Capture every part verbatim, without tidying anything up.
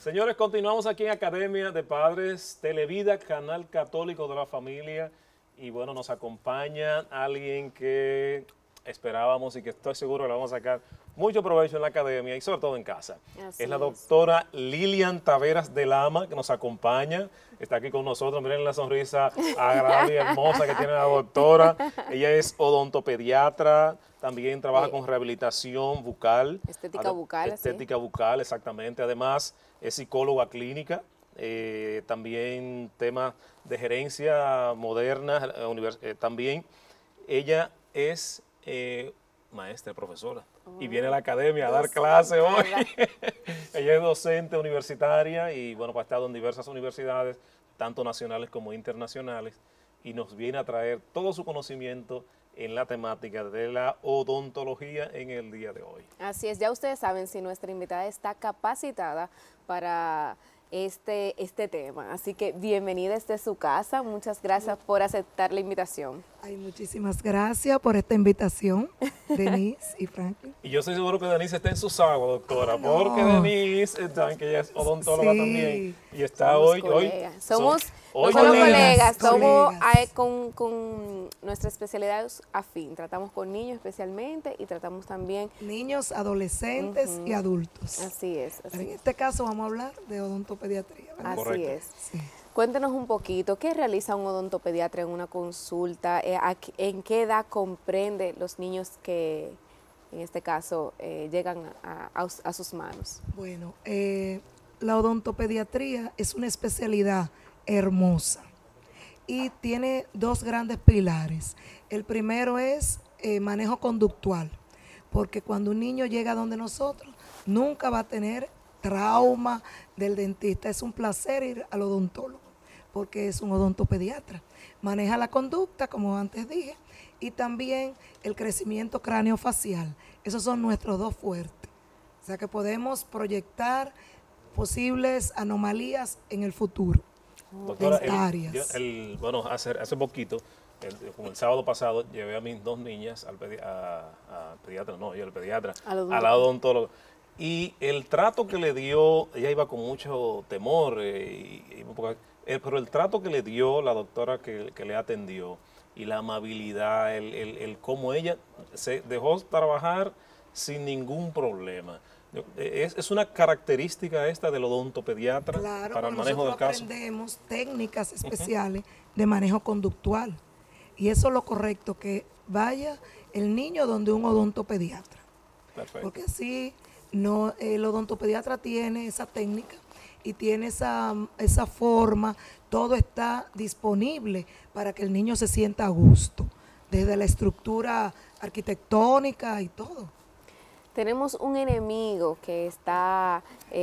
Señores, continuamos aquí en Academia de Padres, Televida, Canal Católico de la Familia. Y bueno, nos acompaña alguien que esperábamos y que estoy seguro que le vamos a sacar mucho provecho en la academia y sobre todo en casa. Así es la es. doctora Lilian Taveras de Lama, que nos acompaña, está aquí con nosotros. Miren la sonrisa agradable y hermosa que tiene la doctora. Ella es odontopediatra, también trabaja Eh, con rehabilitación bucal. Estética ade- bucal, así. Estética bucal, exactamente. Además, es psicóloga clínica, eh, también temas de gerencia moderna, eh, univers- eh, también. Ella es eh, maestra, profesora, y viene a la academia a dar Docente, clase hoy. ¿verdad? Ella es docente universitaria y bueno, pues ha estado en diversas universidades, tanto nacionales como internacionales, y nos viene a traer todo su conocimiento en la temática de la odontología en el día de hoy. Así es, ya ustedes saben si nuestra invitada está capacitada para este, este tema. Así que bienvenida desde su casa. Muchas gracias por aceptar la invitación. Ay, muchísimas gracias por esta invitación, Denise y Franklin. Y yo estoy seguro que Denise está en sus aguas, doctora, Ah, no. porque Denise, eh, saben que ella es odontóloga Sí. también, y está Somos hoy, hoy, colegas. Somos, son- no hoy solo colegas, colegas, somos colegas. eh, con, con nuestra especialidad es afín. Tratamos con niños especialmente y tratamos también, Niños, adolescentes Ujú. y adultos. así es, Pero así en es. este caso vamos a hablar de odontopediatría, ¿verdad? Así Correcto. es. Sí. Cuéntenos un poquito, ¿qué realiza un odontopediatra en una consulta? Eh, a qué- ¿En qué edad comprende los niños que, en este caso, eh, llegan a, a- a sus manos? Bueno, eh, la odontopediatría es una especialidad hermosa y tiene dos grandes pilares. El primero es eh, manejo conductual, porque cuando un niño llega donde nosotros, nunca va a tener trauma del dentista. Es un placer ir al odontólogo, porque es un odontopediatra. Maneja la conducta, como antes dije, y también el crecimiento craneofacial. Esos son nuestros dos fuertes. O sea que podemos proyectar posibles anomalías en el futuro. Doctora, el- dentarias. yo- el- bueno, hace, hace poquito, el, como el sábado pasado, llevé a mis dos niñas al pedi- a, a pediatra, no, yo al pediatra, Al odontólogo. a la odontóloga. Y el trato que le dio, ella iba con mucho temor, eh, y- y un poco- eh, pero el trato que le dio la doctora que, que le atendió y la amabilidad, el, el, el cómo ella se dejó trabajar sin ningún problema. Yo- eh, Es, es una característica esta del odontopediatra Claro, para el porque manejo del nosotros caso. aprendemos técnicas especiales de manejo conductual. Y eso es lo correcto, que vaya el niño donde un odontopediatra. Perfecto. Porque así no, el odontopediatra tiene esa técnica y tiene esa, esa forma, todo está disponible para que el niño se sienta a gusto, desde la estructura arquitectónica y todo. Tenemos un enemigo que está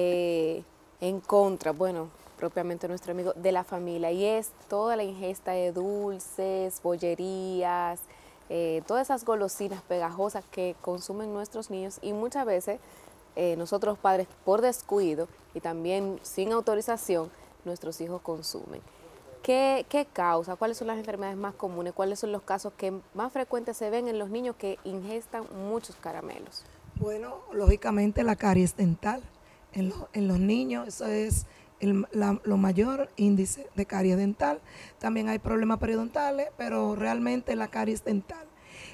eh, en contra, bueno, propiamente nuestro amigo, de la familia, y es toda la ingesta de dulces, bollerías, eh, todas esas golosinas pegajosas que consumen nuestros niños, y muchas veces eh, nosotros padres, por descuido y también sin autorización, nuestros hijos consumen. ¿Qué, ¿Qué causa? ¿Cuáles son las enfermedades más comunes? ¿Cuáles son los casos que más frecuentes se ven en los niños que ingestan muchos caramelos? Bueno, lógicamente la caries dental. En, lo- en los niños eso es el la- lo mayor índice de caries dental. También hay problemas periodontales, pero realmente la caries dental.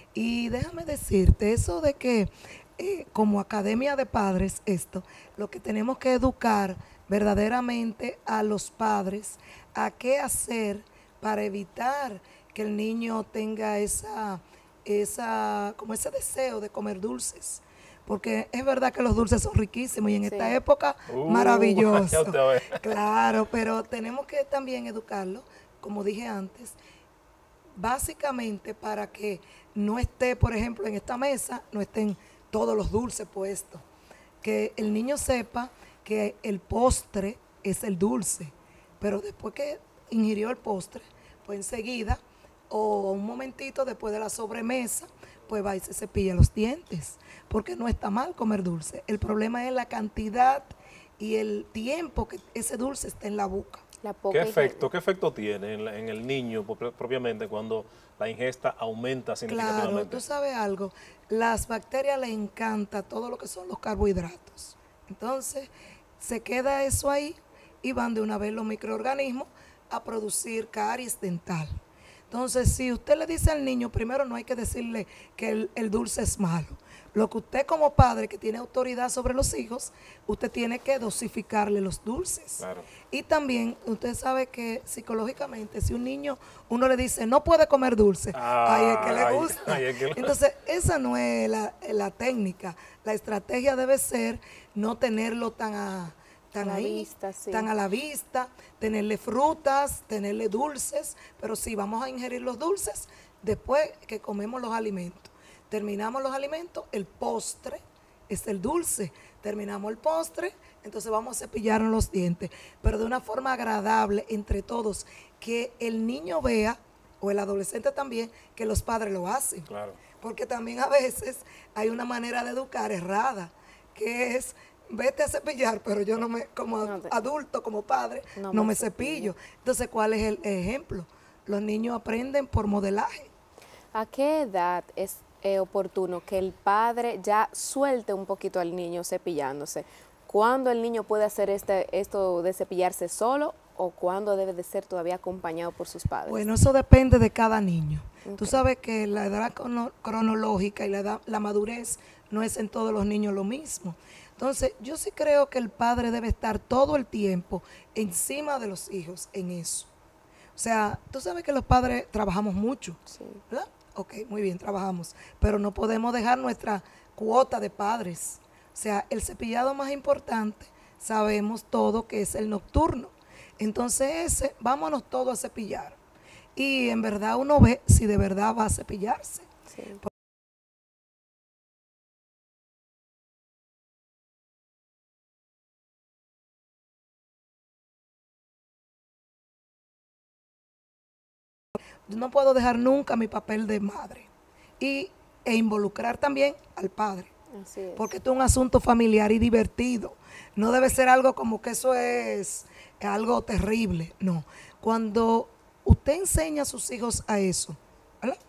Y déjame decirte, eso de que eh, como academia de padres, esto, lo que tenemos que educar verdaderamente a los padres a qué hacer para evitar que el niño tenga esa, esa, como ese deseo de comer dulces. Porque es verdad que los dulces son riquísimos y en Sí. esta época Uh, maravilloso. ya usted ve. Claro, pero tenemos que también educarlo, como dije antes, básicamente para que no esté, por ejemplo, en esta mesa, no estén todos los dulces puestos. Que el niño sepa que el postre es el dulce, pero después que ingirió el postre, pues enseguida o un momentito después de la sobremesa, pues va y se cepilla los dientes, porque no está mal comer dulce. El problema es la cantidad y el tiempo que ese dulce está en la boca. La ¿Qué poca efecto, ¿Qué efecto tiene en, la- en el niño pro- propiamente cuando la ingesta aumenta Claro, significativamente? tú sabes algo, las bacterias les encanta todo lo que son los carbohidratos. Entonces, se queda eso ahí y van de una vez los microorganismos a producir caries dental. Entonces, si usted le dice al niño, primero no hay que decirle que el, el dulce es malo. Lo que usted como padre que tiene autoridad sobre los hijos, usted tiene que dosificarle los dulces. Claro. Y también usted sabe que psicológicamente, si un niño, uno le dice, no puede comer dulce, Ah, ahí es que le ay, gusta. ay, es que- Entonces, esa no es la, la técnica. La estrategia debe ser no tenerlo tan a, tan A la ahí, vista, sí. tan a la vista, tenerle frutas, tenerle dulces, pero sí vamos a ingerir los dulces después que comemos los alimentos. Terminamos los alimentos, el postre es el dulce. Terminamos el postre, entonces vamos a cepillarnos los dientes, pero de una forma agradable entre todos, que el niño vea, o el adolescente también, que los padres lo hacen. Claro. Porque también a veces hay una manera de educar errada, que es, vete a cepillar, pero yo no me, como No te- adulto, como padre, No no, me me cepillo. Entonces, ¿cuál es el ejemplo? Los niños aprenden por modelaje. ¿A qué edad es eh, oportuno que el padre ya suelte un poquito al niño cepillándose? ¿Cuándo el niño puede hacer este, esto de cepillarse solo o cuándo debe de ser todavía acompañado por sus padres? Bueno, eso depende de cada niño. Tú Ok. sabes que la edad crono- cronológica y la, edad- la madurez no es en todos los niños lo mismo. Entonces, yo sí creo que el padre debe estar todo el tiempo encima de los hijos en eso. O sea, tú sabes que los padres trabajamos mucho, Sí. ¿verdad? Ok, muy bien, trabajamos, pero no podemos dejar nuestra cuota de padres. O sea, el cepillado más importante, sabemos todo que es el nocturno. Entonces ese, vámonos todos a cepillar. Y en verdad uno ve si de verdad va a cepillarse. Sí. Yo no puedo dejar nunca mi papel de madre. Y, e involucrar también al padre. Así es. Porque esto es un asunto familiar y divertido. No debe ser algo como que eso es algo terrible. No. Cuando usted enseña a sus hijos a eso, ¿verdad?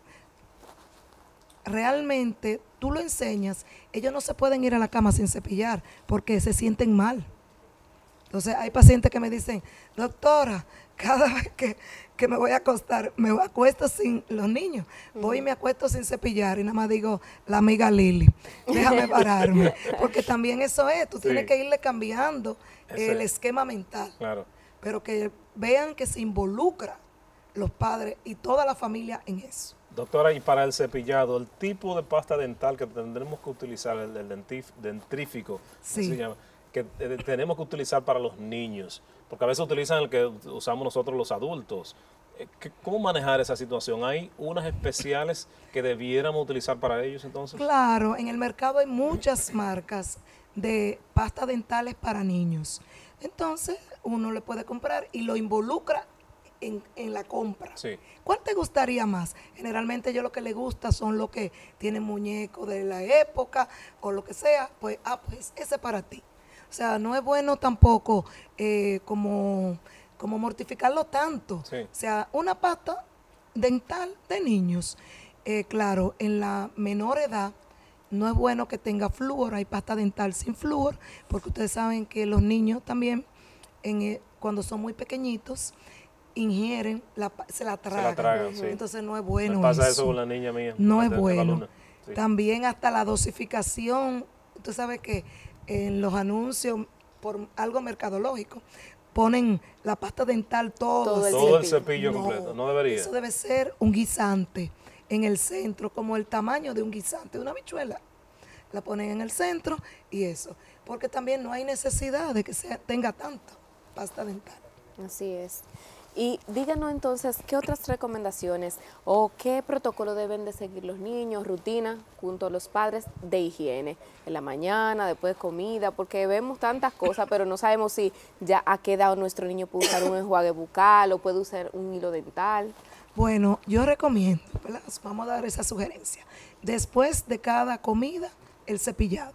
Realmente tú lo enseñas, ellos no se pueden ir a la cama sin cepillar porque se sienten mal. Entonces hay pacientes que me dicen, doctora, cada vez que, que me voy a acostar, me acuesto sin los niños, voy y me acuesto sin cepillar y nada más digo, la amiga Lili, déjame pararme, porque también eso es, tú Sí. tienes que irle cambiando Ese- el esquema mental, Claro. pero que vean que se involucra los padres y toda la familia en eso. Doctora, y para el cepillado, el tipo de pasta dental que tendremos que utilizar, el del dentif- dentrífico, ¿cómo Sí. se llama? Que eh, tenemos que utilizar para los niños, porque a veces utilizan el que usamos nosotros los adultos. Eh, ¿qué- ¿Cómo manejar esa situación? ¿Hay unas especiales que debiéramos utilizar para ellos entonces? Claro, en el mercado hay muchas marcas de pasta dentales para niños. Entonces, uno le puede comprar y lo involucra en, en la compra. Sí. ¿Cuál te gustaría más? Generalmente yo lo que le gusta son los que tienen muñecos de la época o lo que sea. Pues, ah, pues ese para ti. O sea, no es bueno tampoco eh, como, como mortificarlo tanto. Sí. O sea, una pasta dental de niños. Eh, claro, en la menor edad no es bueno que tenga flúor, hay pasta dental sin flúor, porque ustedes saben que los niños también, en, eh, cuando son muy pequeñitos, ingieren, la, pa- se la tragan. tragan, sí. Entonces no es bueno Me pasa eso. eso con la niña mía. No de- es de la bueno. luna. Sí. También hasta la dosificación, tú sabes que en los anuncios, por algo mercadológico, ponen la pasta dental todo, Todo el así. Todo el cepillo. cepillo completo, no debería. Eso debe ser un guisante en el centro, como el tamaño de un guisante, de una habichuela. La ponen en el centro y eso. Porque también no hay necesidad de que sea, tenga tanta pasta dental. Así es. Y díganos entonces, ¿qué otras recomendaciones o qué protocolo deben de seguir los niños, rutina, junto a los padres de higiene? En la mañana, después de comida, porque vemos tantas cosas, pero no sabemos si ya a qué edad nuestro niño puede usar un enjuague bucal o puede usar un hilo dental. Bueno, yo recomiendo, ¿verdad? Vamos a dar esa sugerencia. Después de cada comida, el cepillado.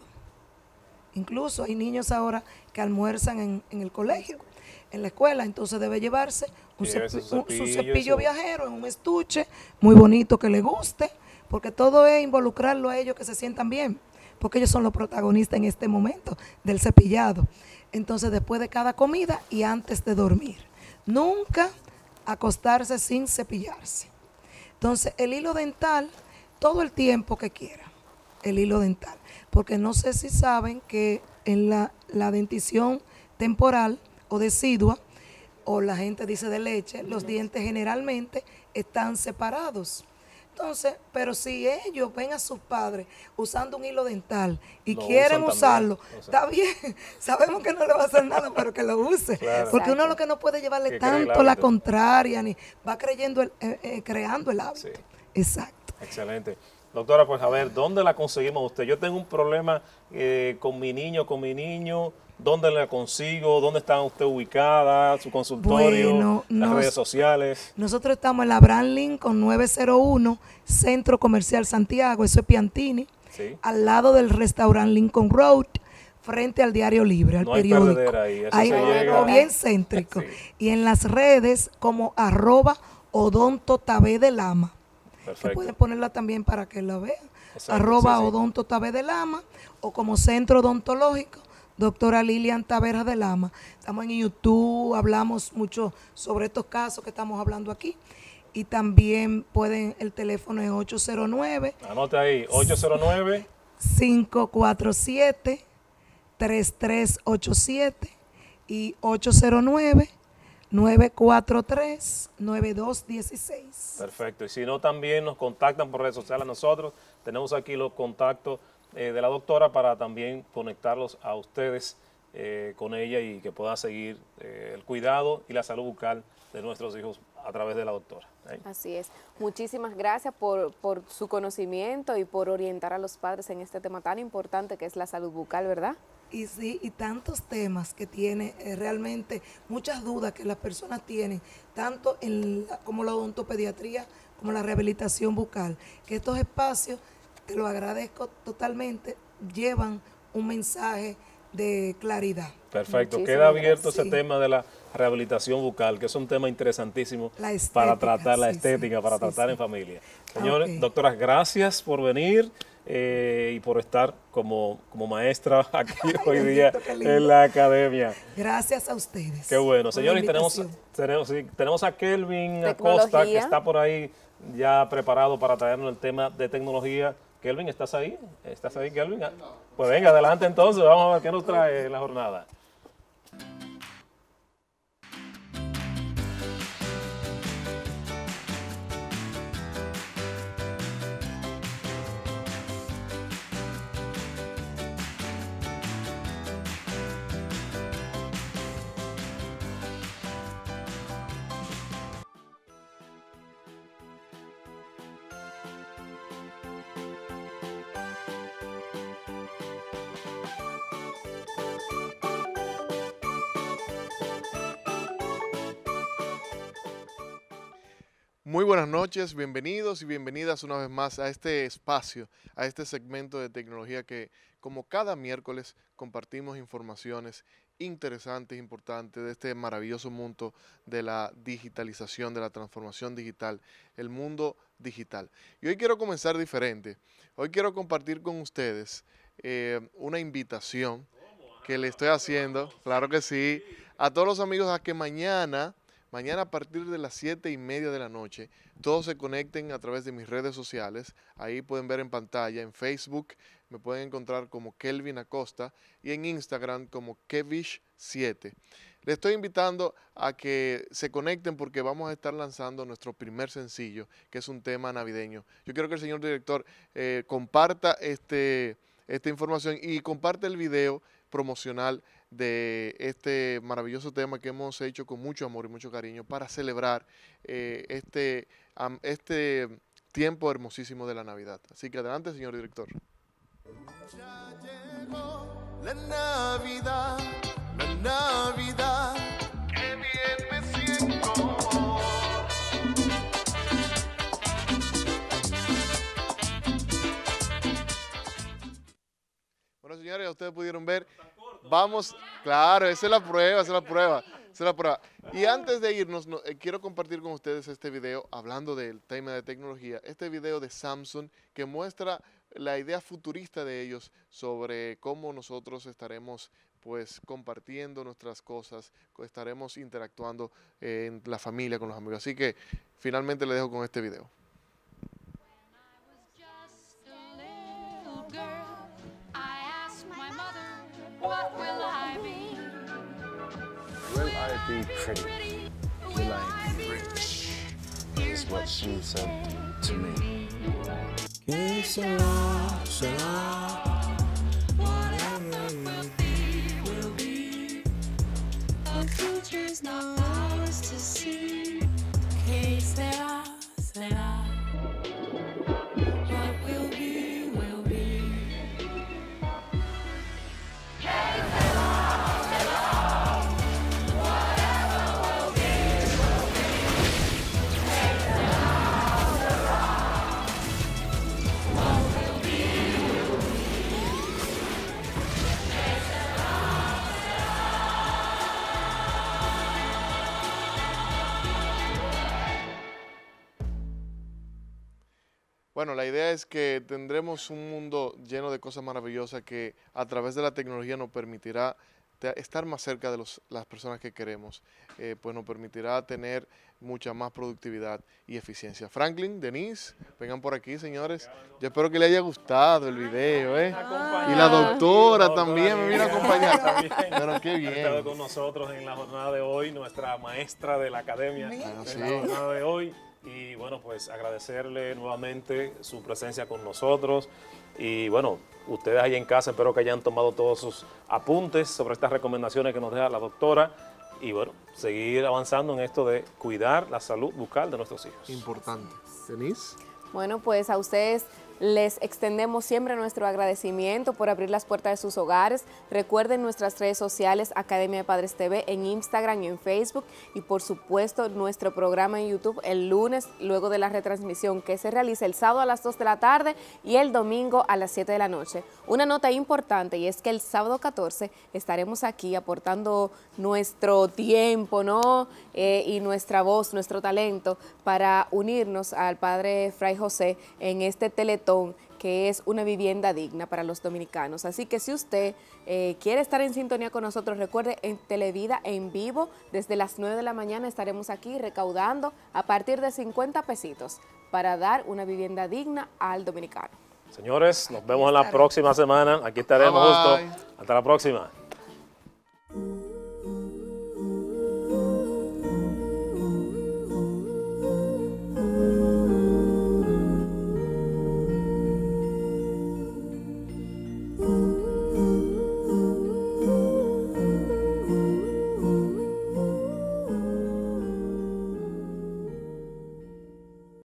Incluso hay niños ahora que almuerzan en, en el colegio, en la escuela, entonces debe llevarse un Sí, ese cepi- un- cepillo, su cepillo eso. viajero en un estuche muy bonito que le guste, porque todo es involucrarlo a ellos que se sientan bien. porque ellos son los protagonistas en este momento del cepillado. Entonces, después de cada comida y antes de dormir. Nunca acostarse sin cepillarse. Entonces, el hilo dental, todo el tiempo que quiera, el hilo dental. Porque no sé si saben que en la, la dentición temporal o decidua, o la gente dice de leche, los dientes generalmente están separados. Entonces, pero si ellos ven a sus padres usando un hilo dental y lo quieren usarlo, también, está bien, sabemos que no le va a hacer nada, pero que lo use. Claro. Porque uno lo que no puede llevarle Que tanto la contraria, ni va creyendo el, eh, eh, creando el hábito. Sí. Exacto. Excelente. Doctora, pues a ver, ¿dónde la conseguimos usted? Yo tengo un problema eh, con mi niño, con mi niño. ¿Dónde la consigo? ¿Dónde está usted ubicada? ¿Su consultorio? Bueno, ¿Las nos, redes sociales? Nosotros estamos en la Abraham Lincoln nueve cero uno, Centro Comercial Santiago, eso es Piantini, Sí. al lado del restaurante Lincoln Road, frente al Diario Libre, al No hay periódico. perdedera ahí, eso Ahí se no, llega. no, bien céntrico. Sí. Y en las redes como arroba odonto tabé de lama. Que Perfecto. pueden ponerla también para que la vean. Exacto, Arroba sí, sí. odonto tabé de lama o como centro odontológico. Doctora Lilian Taveras de Lama. Estamos en YouTube, hablamos mucho sobre estos casos que estamos hablando aquí. Y también pueden, el teléfono es ocho cero nueve, Anote ahí, ocho cero nueve. cinco cuatro siete, tres tres ocho siete y ocho cero nueve, nueve cuatro tres, nueve dos uno seis. Perfecto. Y si no, también nos contactan por redes sociales a nosotros. Tenemos aquí los contactos eh, de la doctora para también conectarlos a ustedes eh, con ella y que puedan seguir eh, el cuidado y la salud bucal de nuestros hijos a través de la doctora. ¿eh? Así es. Muchísimas gracias por, por su conocimiento y por orientar a los padres en este tema tan importante que es la salud bucal, ¿verdad? Y sí, y tantos temas que tiene, eh, realmente muchas dudas que las personas tienen, tanto en la, como la odontopediatría, como la rehabilitación bucal, que estos espacios, te lo agradezco totalmente, llevan un mensaje de claridad. Perfecto. Muchísimas Queda abierto gracias. ese Sí. tema de la rehabilitación bucal, que es un tema interesantísimo La estética, para tratar la sí, estética, sí, para sí, tratar sí. en familia. Señores, Ok. doctoras, gracias por venir eh, y por estar como, como maestra aquí hoy día bendito, qué lindo. en la academia. Gracias a ustedes. Qué bueno. por la Señores, tenemos, invitación. tenemos, sí, tenemos a Kelvin Tecnología. Acosta, que está por ahí ya preparado para traernos el tema de tecnología. Kelvin, ¿estás ahí? ¿Estás ahí, Kelvin? Ah, Pues venga, adelante entonces, vamos a ver qué nos trae la jornada. Muy buenas noches, bienvenidos y bienvenidas una vez más a este espacio, a este segmento de tecnología que, como cada miércoles, compartimos informaciones interesantes, importantes de este maravilloso mundo de la digitalización, de la transformación digital, el mundo digital. Y hoy quiero comenzar diferente. Hoy quiero compartir con ustedes eh, una invitación que le estoy haciendo, claro que sí, a todos los amigos a que mañana... Mañana a partir de las siete y media de la noche, todos se conecten a través de mis redes sociales. Ahí pueden ver en pantalla, en Facebook me pueden encontrar como Kelvin Acosta y en Instagram como Kevish siete. Les estoy invitando a que se conecten porque vamos a estar lanzando nuestro primer sencillo, que es un tema navideño. Yo quiero que el señor director eh, comparta este, esta información y comparte el video promocional de este maravilloso tema que hemos hecho con mucho amor y mucho cariño para celebrar eh, este, um, este tiempo hermosísimo de la Navidad. Así que adelante, señor director. Ya llegó la Navidad, la Navidad, qué bien me siento. Bueno, señores, ustedes pudieron ver, vamos, claro, esa es la prueba, esa es la prueba, esa es la prueba. Y antes de irnos, no, eh, quiero compartir con ustedes este video, hablando del tema de tecnología, este video de Samsung que muestra la idea futurista de ellos sobre cómo nosotros estaremos pues compartiendo nuestras cosas, estaremos interactuando eh, en la familia, con los amigos. Así que finalmente les dejo con este video. Will I be pretty? Will I be rich? Is what she said to me. Que será, será, whatever will be, will be. The future's not ours to see. Que será, será, what will be, will be. Bueno, la idea es que tendremos un mundo lleno de cosas maravillosas que a través de la tecnología nos permitirá te- estar más cerca de los- las personas que queremos, eh, pues nos permitirá tener mucha más productividad y eficiencia. Franklin, Denise, vengan por aquí, señores. Yo espero que les haya gustado el video, ¿eh? Y la doctora La también me vino a Lidia acompañar. también Pero qué ha estado bien. con nosotros en la jornada de hoy, nuestra maestra de la academia Bueno, en sí. la jornada de hoy. Y bueno, pues agradecerle nuevamente su presencia con nosotros. Y bueno, ustedes ahí en casa espero que hayan tomado todos sus apuntes sobre estas recomendaciones que nos deja la doctora. Y bueno, seguir avanzando en esto de cuidar la salud bucal de nuestros hijos. Importante. Denise. Bueno, pues a ustedes les extendemos siempre nuestro agradecimiento por abrir las puertas de sus hogares. Recuerden nuestras redes sociales, Academia de Padres T V, en Instagram y en Facebook. Y por supuesto, nuestro programa en YouTube el lunes, luego de la retransmisión que se realiza el sábado a las dos de la tarde y el domingo a las siete de la noche. Una nota importante, y es que el sábado catorce estaremos aquí aportando nuestro tiempo, ¿no? Eh, y nuestra voz, nuestro talento para unirnos al Padre Fray José en este teletón que es una vivienda digna para los dominicanos. Así que si usted eh, quiere estar en sintonía con nosotros, recuerde, en Televida en vivo, desde las nueve de la mañana estaremos aquí recaudando a partir de cincuenta pesitos para dar una vivienda digna al dominicano. Señores, nos vemos en la próxima semana. Aquí estaremos Bye, bye. justo. Hasta la próxima.